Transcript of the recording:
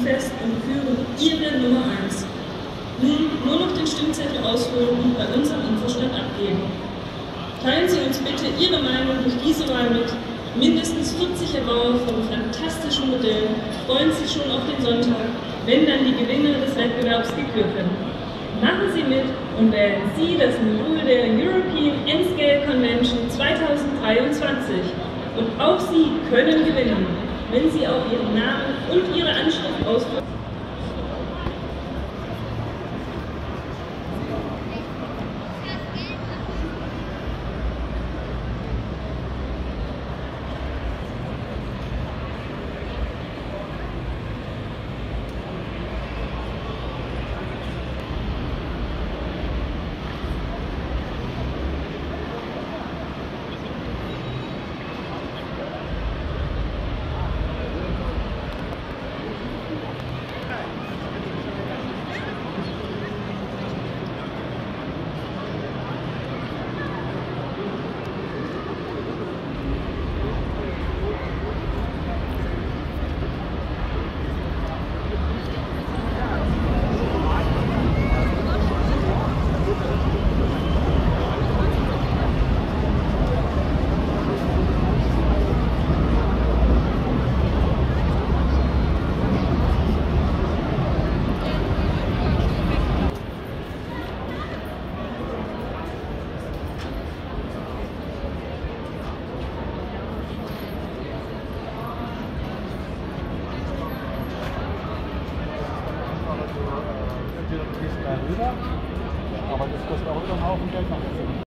fest und küren Ihre Nummer 1. Nun nur noch den Stimmzettel ausfüllen und bei uns am Infostand abgeben. Teilen Sie uns bitte Ihre Meinung durch diese Wahl mit. Mindestens 40 Erbauer von fantastischen Modellen freuen sich schon auf den Sonntag, wenn dann die Gewinner des Wettbewerbs gekürt werden. Machen Sie mit und wählen Sie das Modul der European N-Scale Convention 2023. Und auch Sie können gewinnen, wenn Sie auch Ihren Namen und Ihre Anschrift